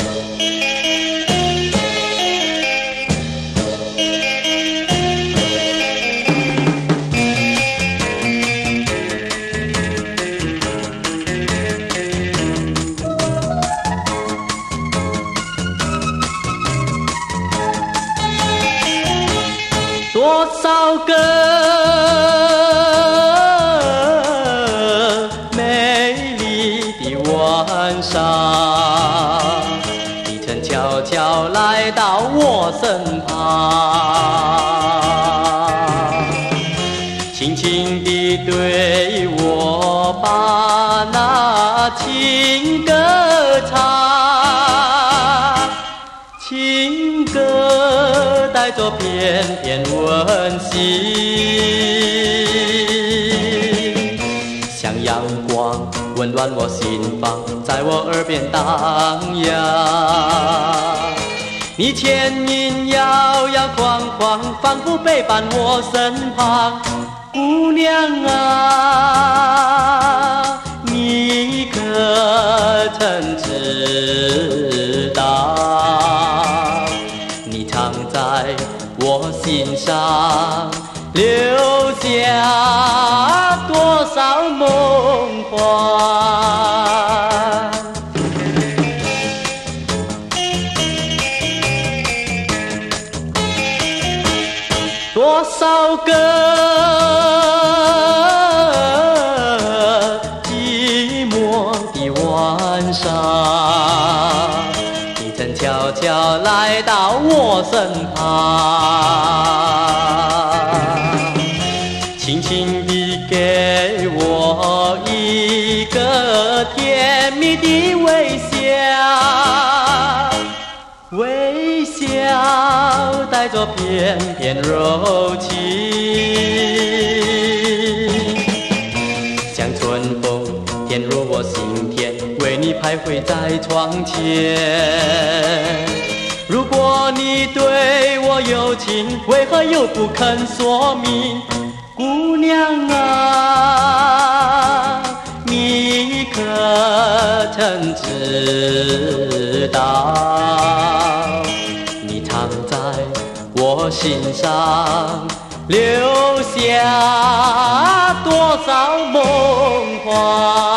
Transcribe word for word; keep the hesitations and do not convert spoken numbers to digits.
多少个美丽的晚上，你曾悄悄来到我身旁，轻轻地对我把那情歌唱，情歌带着片片温馨，像阳光温暖我心房，在我耳边荡漾。你牵引摇摇晃晃，仿佛陪伴我身旁。姑娘啊，你可曾知道，你常在我心上留下多少梦幻？多少个寂寞的晚上，你曾悄悄来到我身旁，轻轻地给我一个甜蜜的微笑，微笑带着片片柔情，像春风甜入我心田，为你徘徊在窗前。如果你对我有情，为何又不肯说明？姑娘啊，你可曾知道，你常在我心上留下多少梦幻？